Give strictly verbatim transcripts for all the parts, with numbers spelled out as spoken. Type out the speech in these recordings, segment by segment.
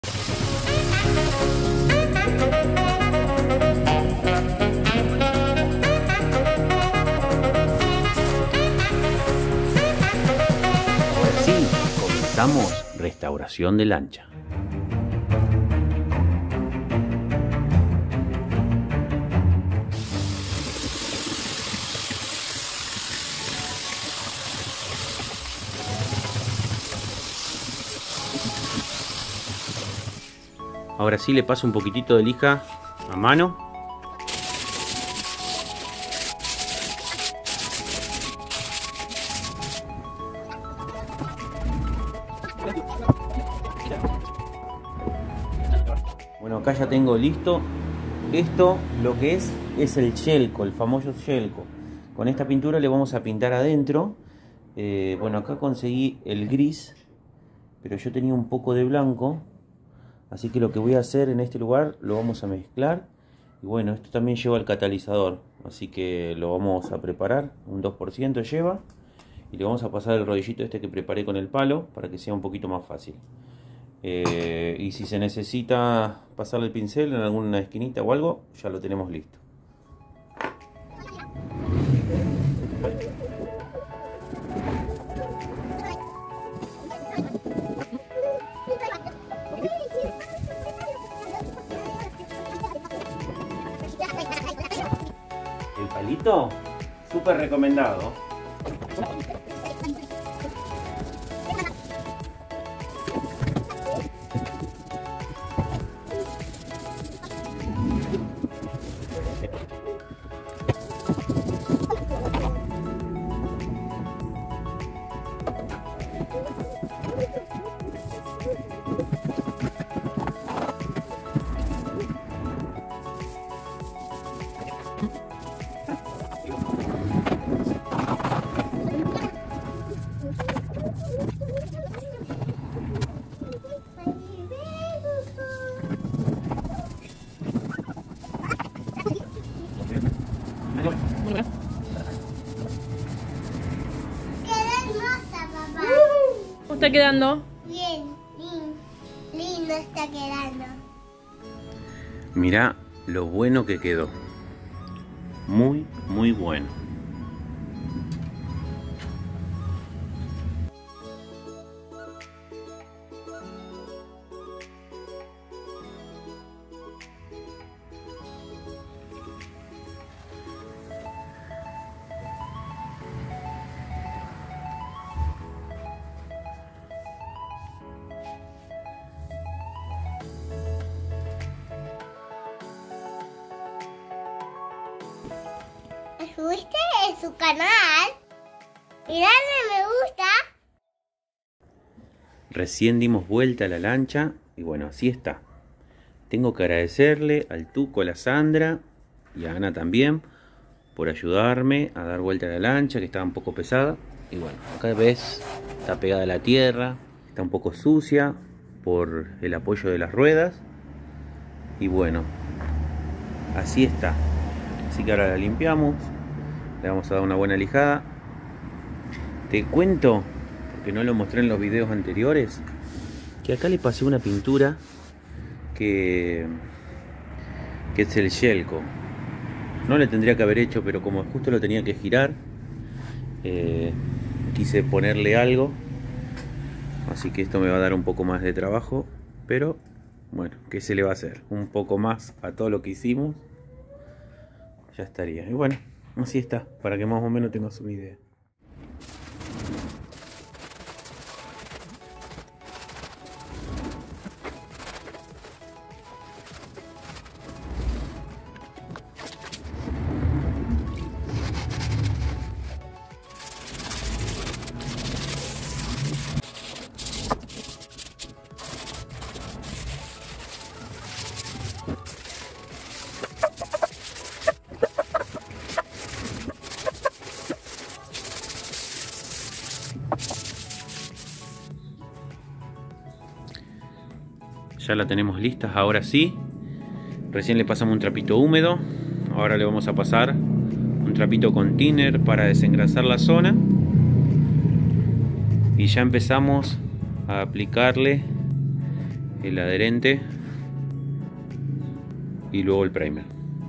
Ahora sí, comenzamos restauración de lancha. Ahora sí le paso un poquitito de lija a mano. Bueno, acá ya tengo listo. Esto lo que es es el Shelco, el famoso Shelco. Con esta pintura le vamos a pintar adentro. Eh, bueno, acá conseguí el gris, pero yo tenía un poco de blanco. Así que lo que voy a hacer en este lugar lo vamos a mezclar. Y bueno, esto también lleva el catalizador. Así que lo vamos a preparar. Un dos por ciento lleva. Y le vamos a pasar el rodillito este que preparé con el palo para que sea un poquito más fácil. Eh, y si se necesita pasarle el pincel en alguna esquinita o algo, ya lo tenemos listo. El palito, súper recomendado. ¿Cómo está quedando? Bien, bien, lindo está quedando. Mirá lo bueno que quedó. Muy, muy bueno. ¿Subiste en su canal? Y dale me gusta. Recién dimos vuelta a la lancha y bueno, así está. Tengo que agradecerle al Tuco, a la Sandra y a Ana también por ayudarme a dar vuelta a la lancha, que estaba un poco pesada. Y bueno, acá ves, está pegada a la tierra, está un poco sucia por el apoyo de las ruedas. Y bueno, así está. Así que ahora la limpiamos, le vamos a dar una buena lijada. Te cuento, porque no lo mostré en los videos anteriores, que acá le pasé una pintura que, que es el Shelco. No le tendría que haber hecho, pero como justo lo tenía que girar, eh, quise ponerle algo. Así que esto me va a dar un poco más de trabajo, pero bueno, ¿qué se le va a hacer? Un poco más a todo lo que hicimos. Ya estaría. Y bueno, así está, para que más o menos tengas una idea. Ya la tenemos lista, ahora sí. Recién le pasamos un trapito húmedo. Ahora le vamos a pasar un trapito con thinner para desengrasar la zona. Y ya empezamos a aplicarle el adherente y luego el primer.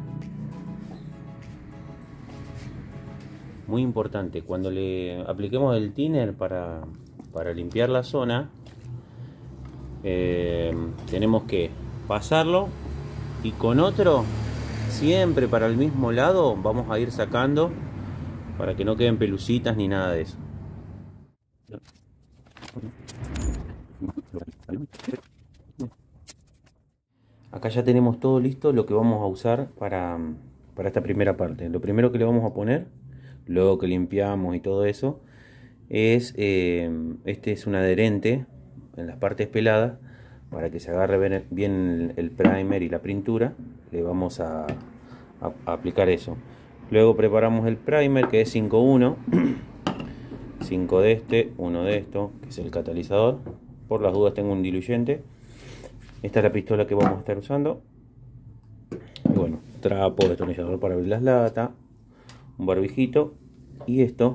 Muy importante, cuando le apliquemos el thinner para, para limpiar la zona, eh, tenemos que pasarlo y con otro, siempre para el mismo lado, vamos a ir sacando para que no queden pelucitas ni nada de eso. Acá ya tenemos todo listo lo que vamos a usar para, para esta primera parte. Lo primero que le vamos a poner, luego que limpiamos y todo eso, es eh, este es un adherente en las partes peladas para que se agarre bien, bien el primer y la pintura. Le vamos a, a, a aplicar eso. Luego preparamos el primer, que es cinco uno, cinco de este, uno de esto, que es el catalizador. Por las dudas tengo un diluyente. Esta es la pistola que vamos a estar usando. Y bueno, trapo, destornillador para abrir las latas, un barbijito y esto,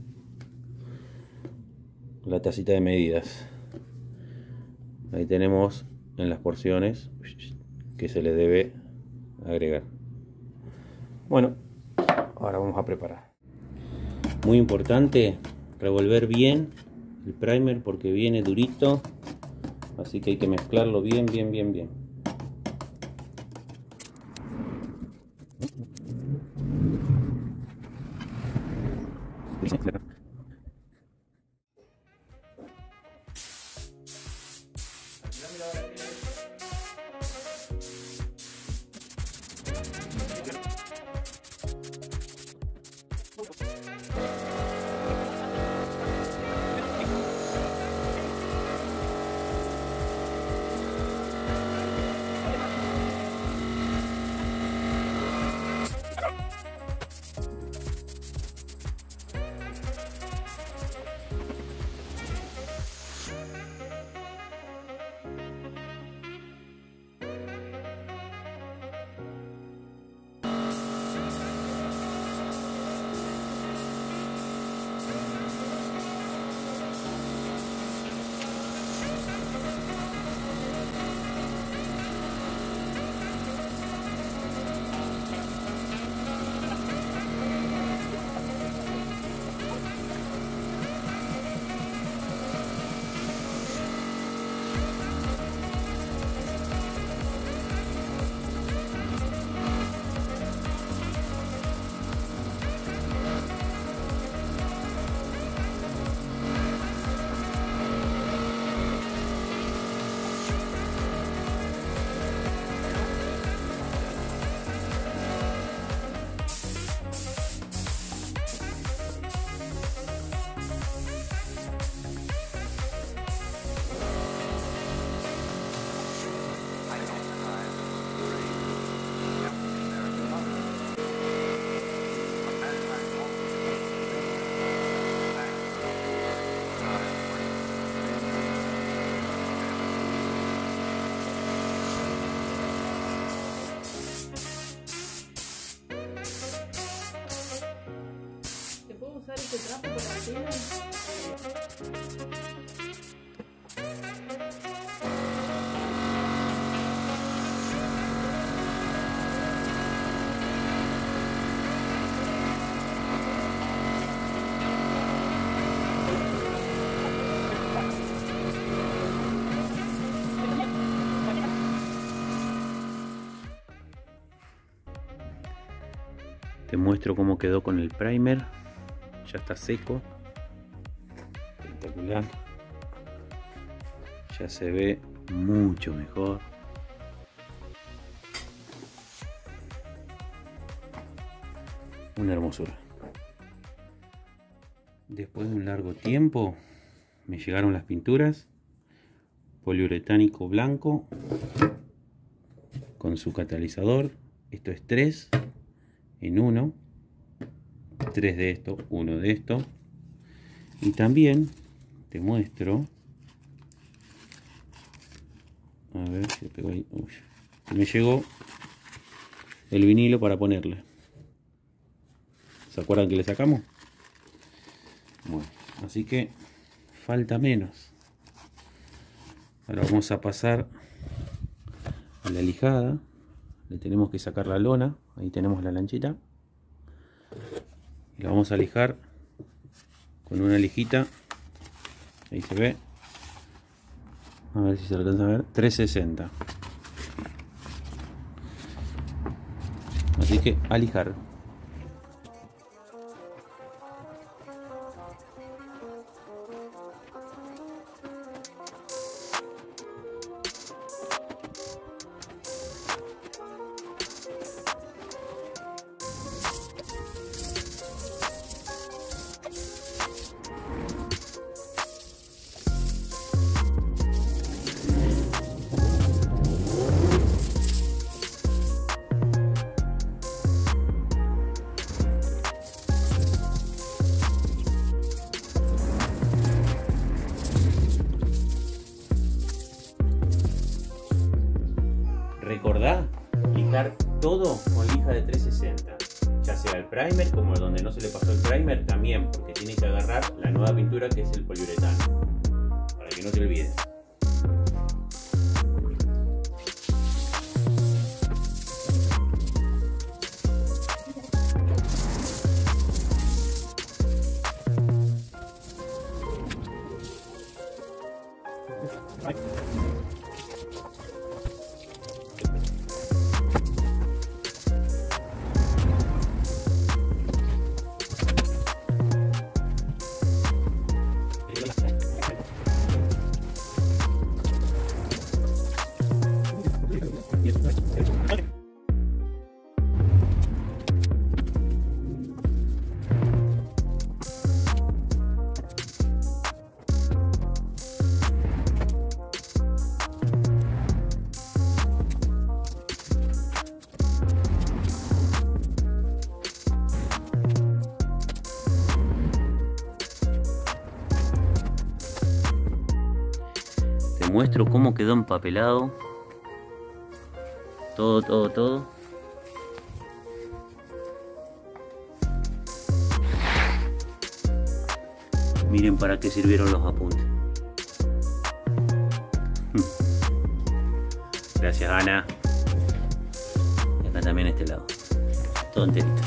la tacita de medidas. Ahí tenemos en las porciones que se le debe agregar. Bueno, ahora vamos a preparar. Muy importante revolver bien el primer porque viene durito, así que hay que mezclarlo bien, bien, bien, bien. Usar este trapo por la tela. Te muestro cómo quedó con el primer. Ya está seco, espectacular, ya se ve mucho mejor. Una hermosura. Después de un largo tiempo me llegaron las pinturas, poliuretánico blanco con su catalizador. Esto es tres en uno. tres de esto, uno de esto. Y también te muestro, a ver si pego ahí. Uy, me llegó el vinilo para ponerle. ¿Se acuerdan que le sacamos? Bueno, así que falta menos. Ahora vamos a pasar a la lijada le tenemos que sacar la lona. Ahí tenemos la lanchita y la vamos a lijar con una lijita. Ahí se ve, a ver si se alcanza a ver, trescientos sesenta. Así que a lijar. Recordá lijar todo con lija de trescientos sesenta, ya sea el primer como donde no se le pasó el primer también, porque tiene que agarrar la nueva pintura que es el poliuretano, para que no te olvides. Te muestro cómo quedó empapelado todo, todo, todo. Miren para qué sirvieron los apuntes. Gracias, Ana. Y acá también este lado, todo enterito.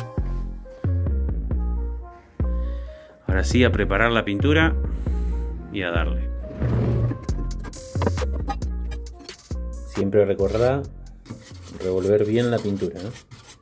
Ahora sí, a preparar la pintura y a darle. Siempre recordá revolver bien la pintura, ¿no?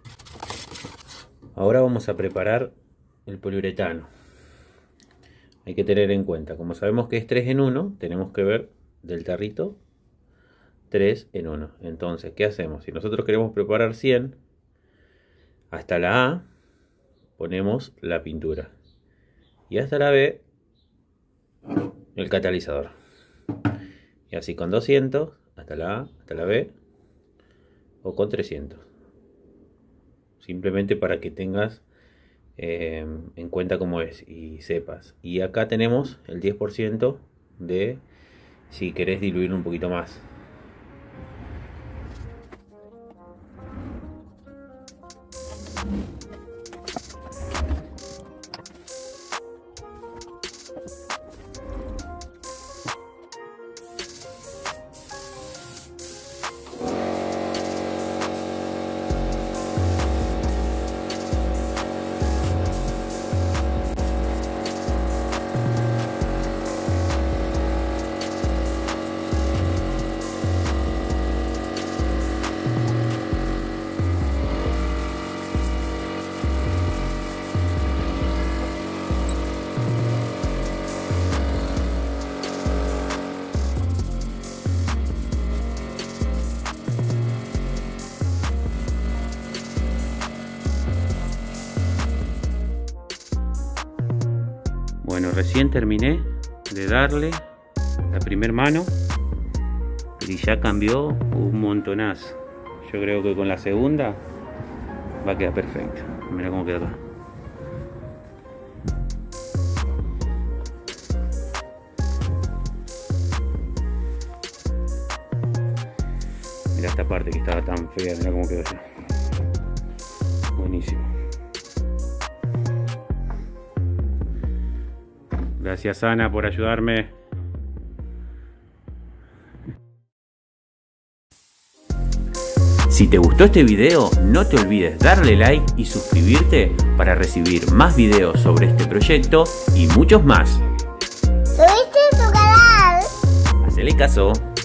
Ahora vamos a preparar el poliuretano. Hay que tener en cuenta, como sabemos que es tres en uno, tenemos que ver del tarrito tres en uno. Entonces, ¿qué hacemos? Si nosotros queremos preparar cien, hasta la A ponemos la pintura y hasta la B el catalizador. Y así con doscientos, hasta la A, hasta la B, o con trescientos. Simplemente para que tengas eh, en cuenta cómo es y sepas. Y acá tenemos el diez por ciento de si querés diluir un poquito más. Bueno, recién terminé de darle la primer mano y ya cambió un montonazo. Yo creo que con la segunda va a quedar perfecto. Mira cómo queda acá. Mira esta parte que estaba tan fea, mira cómo quedó ya. Buenísimo. Gracias, Ana, por ayudarme. Si te gustó este video, no te olvides darle like y suscribirte para recibir más videos sobre este proyecto y muchos más. ¿Subiste tu canal? Hacele caso.